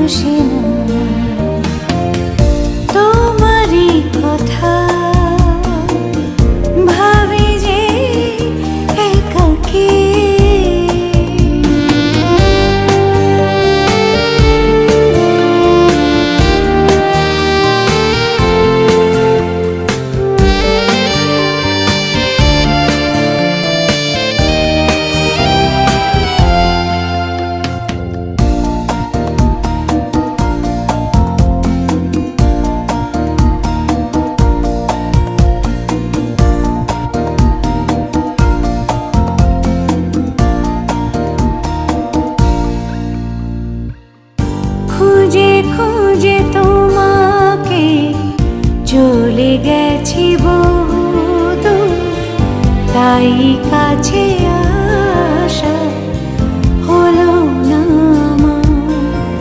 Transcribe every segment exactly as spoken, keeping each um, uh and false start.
আসে না তোমারই কথা ভাবি যে একাকী খুঁজে খুঁজে তোমাকে চলে গেছি বহুদূর তাই কাছে আসা হলো না আমার।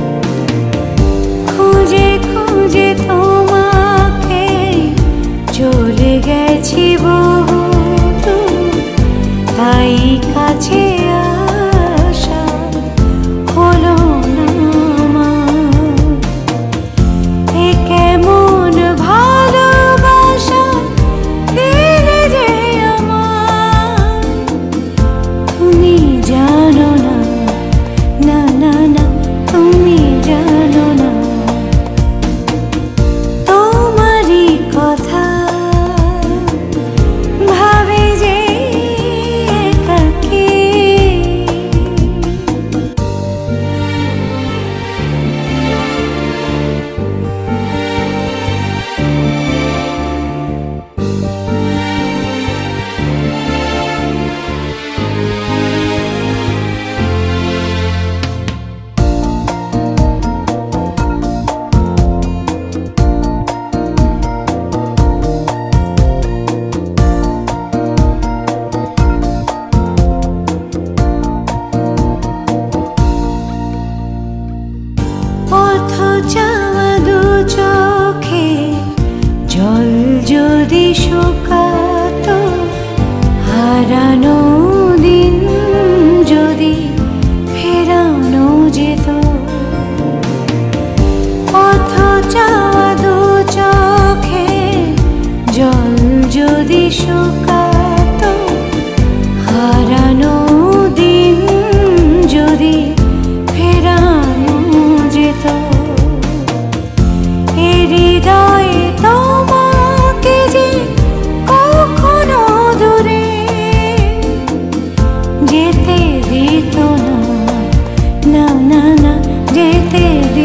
খুঁজে খুঁজে তোমাকে চলে গেছি বহুদূর তাই কাছে আসা হলো না। কেমন ভালোবাসা দিলে যে আমায় তুমি জানো না, না না না তুমি জানো না তোমারই কথা ভাবে যে একাকী পথ চাওয়া দু চোখে জল যদি শুকাতো হারানো দিন যদি ফেরানো যেত। পথ চাওয়া দু চোখে জল যদি শুকাতো হারানো দিন যদি ফেরানো যেত। এ হৃদয়ে তোমাকে যে কখনো দূরে যেতে দিত না, না না না যেতে দিত